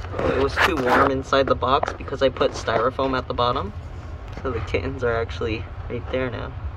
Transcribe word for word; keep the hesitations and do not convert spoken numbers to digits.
It was too warm inside the box because I put styrofoam at the bottom. So the kittens are actually right there now.